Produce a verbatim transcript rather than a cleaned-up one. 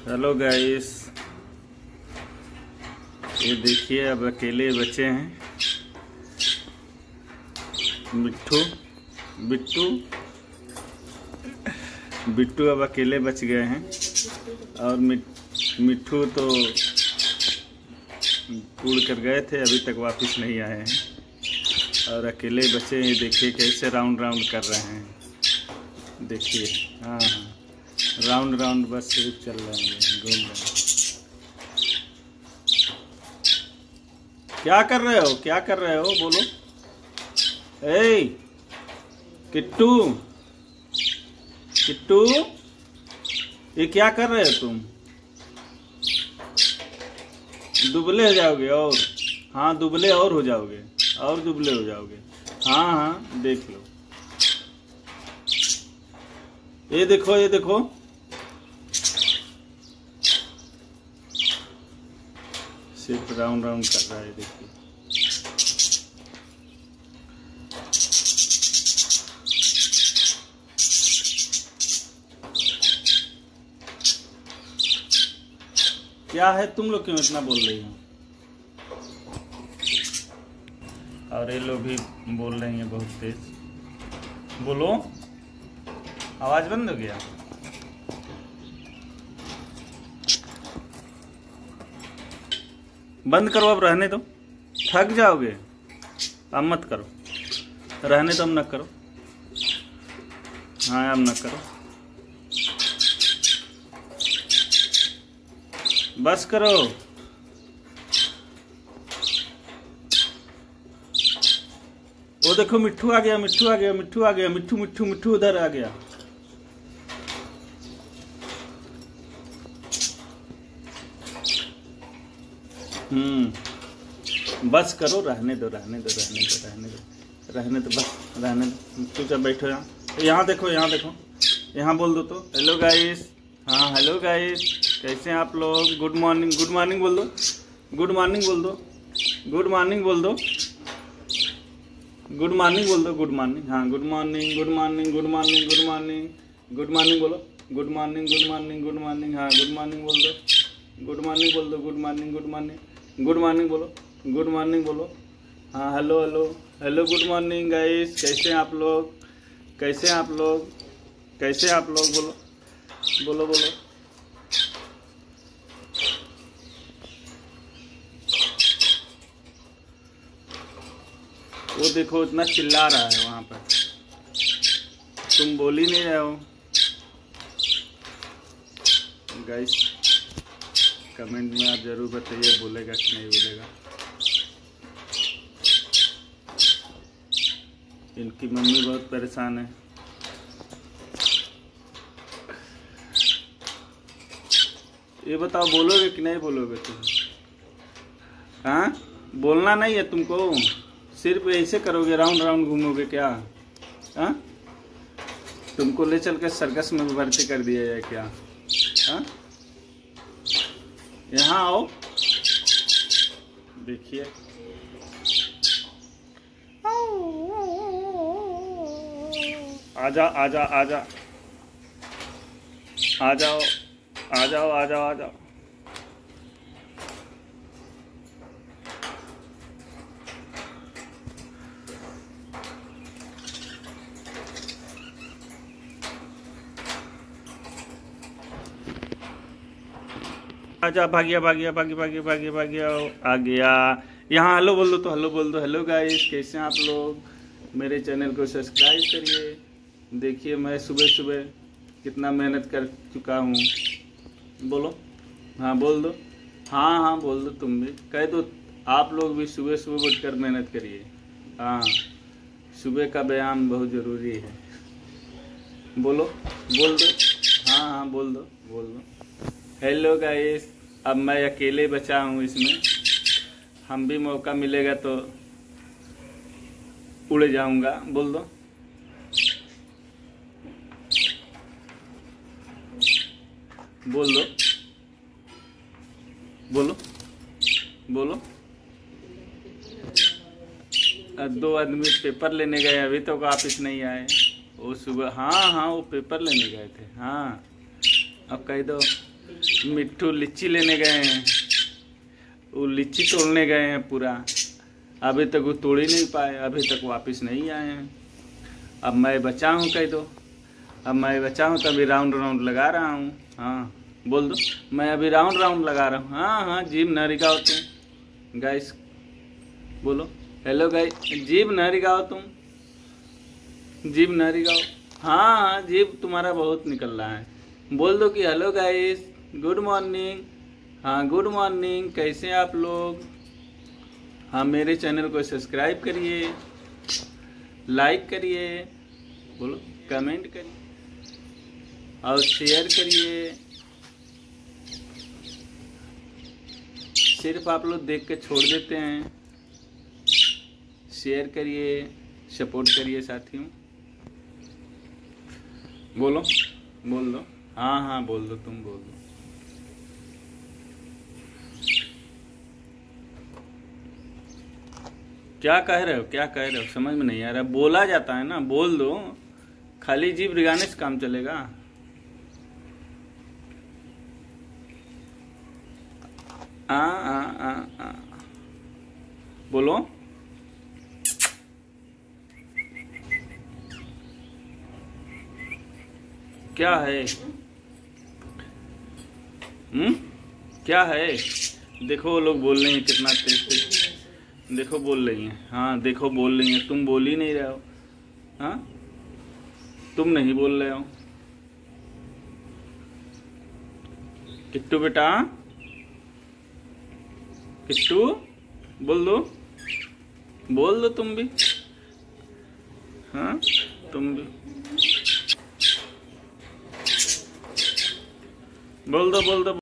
Hello guys, ये देखिए अब अकेले बचे हैं। मिट्ठू बिट्टू बिट्टू अब अकेले बच गए हैं और मिट्ठू तो उड़ कर गए थे, अभी तक वापस नहीं आए हैं और अकेले बचे हैं। देखिए कैसे राउंड राउंड कर रहे हैं। देखिए, हाँ हाँ राउंड राउंड बस सिर्फ चल रहे हैं, घूम रहे हैं। क्या कर रहे हो क्या कर रहे हो बोलो। ए किट्टू किट्टू, ये क्या कर रहे हो तुम? दुबले हो जाओगे और हाँ दुबले और हो जाओगे और दुबले हो जाओगे। हाँ हाँ देख लो, ये देखो ये देखो, सिर्फ राउंड राउंड कर रहा है। देखिए क्या है, तुम लोग क्यों इतना बोल रही हो? और ये लोग भी बोल रही हैं बहुत तेज। बोलो, आवाज बंद हो गया। बंद करो, अब रहने दो, थक जाओगे। अब मत करो, रहने दो, अब न करो। हाँ अब न करो, बस करो। वो देखो मिट्ठू आ गया, मिट्ठू आ गया, मिट्ठू आ गया, मिट्ठू मिट्ठू मिट्ठू उधर आ गया। हम्म बस करो, रहने दो रहने दो रहने दो रहने दो रहने दो बस रहने दो। चुपचाप बैठो यहाँ, यहाँ देखो यहाँ देखो, यहाँ बोल दो तो हेलो गाइस। हाँ हेलो गाइस, कैसे हैं आप लोग? गुड मॉर्निंग, गुड मॉर्निंग बोल दो, गुड मॉर्निंग बोल दो, गुड मॉर्निंग बोल दो, गुड मॉर्निंग बोल दो, गुड मॉर्निंग। हाँ good morning good morning good morning good morning good morning बोलो, good morning good morning good morning. हाँ गुड मॉर्निंग बोल दो, गुड मॉर्निंग बोल दो, good morning good morning good morning बोलो, गुड मॉर्निंग बोलो। हाँ hello hello hello good morning guys, कैसे हैं आप लोग? कैसे हैं आप लोग? कैसे हैं आप लोग? बोलो बोलो बोलो। वो देखो इतना चिल्ला रहा है वहां पर, तुम बोल ही नहीं रहे हो। गाइस कमेंट में आप जरूर बताइए बोलेगा कि नहीं बोलेगा। इनकी मम्मी बहुत परेशान है। ये बताओ बोलोगे कि नहीं बोलोगे तुम? हाँ बोलना नहीं है तुमको, सिर्फ ऐसे करोगे, राउंड राउंड घूमोगे क्या? हाँ तुमको ले चल के सर्कस में भर्ती कर दिया जाए क्या? हाँ यहाँ आओ, देखिए आजा आजा आजा आ जाओ आ जाओ आ जाओ आ जाओ। आजा, भागिया भागिया भागी भागी भागी भागिया आ गया। यहाँ हेलो बोल दो तो हेलो बोल दो। हेलो गाइस, कैसे हैं आप लोग? मेरे चैनल को सब्सक्राइब करिए। देखिए मैं सुबह सुबह कितना मेहनत कर चुका हूँ। बोलो, हाँ बोल दो, हाँ हाँ बोल दो, तुम भी कह दो। आप लोग भी सुबह सुबह उठकर मेहनत करिए। हाँ सुबह का व्यायाम बहुत ज़रूरी है। बोलो बोल दो, हाँ हाँ बोल दो बोल दो। हेलो गाइस, अब मैं अकेले बचा हूँ इसमें, हम भी मौका मिलेगा तो उड़ जाऊंगा। बोल दो, बोल दो, बोलो बोलो। दो आदमी पेपर लेने गए, अभी तक वापस नहीं आए। वो सुबह, हाँ हाँ वो पेपर लेने गए थे। हाँ अब कह दो मिट्टू लीची लेने गए हैं, वो लीची तोड़ने गए हैं पूरा। अभी तक वो तोड़ ही नहीं पाए, अभी तक वापस नहीं आए हैं। अब मैं बचा हूँ कह दो, अब मैं बचा हूँ तभी राउंड राउंड लगा रहा हूँ। हाँ बोल दो, मैं अभी राउंड राउंड लगा रहा हूँ। हाँ हाँ जीभ न रिगाओ तुम गाइस, बोलो हेलो गाइस, जीभ न रिगाओ तुम, जीभ न रिगाओ। हाँ हाँ जीभ तुम्हारा बहुत निकल रहा है। बोल दो कि हेलो गाइस, गुड मॉर्निंग। हाँ गुड मॉर्निंग, कैसे हैं आप लोग। हाँ मेरे चैनल को सब्सक्राइब करिए, लाइक करिए, बोलो कमेंट करिए और शेयर करिए। सिर्फ आप लोग देख के छोड़ देते हैं। शेयर करिए, सपोर्ट करिए साथियों। बोलो बोल दो, हाँ हाँ बोल दो, तुम बोल दो। क्या कह रहे हो, क्या कह रहे हो, समझ में नहीं आ रहा। बोला जाता है ना, बोल दो, खाली जीभ रिगाने से काम चलेगा। आ, आ, आ, आ। बोलो क्या है, हम्म क्या है। देखो वो लोग बोल रहे हैं कितना तेज तेज, देखो बोल रही हैं। हाँ देखो बोल रही हैं, तुम बोल ही नहीं रहे हो। हाँ तुम नहीं बोल रहे हो। किट्टू बेटा, किट्टू बोल दो, बोल दो तुम भी। हाँ तुम भी बोल दो, बोल दो।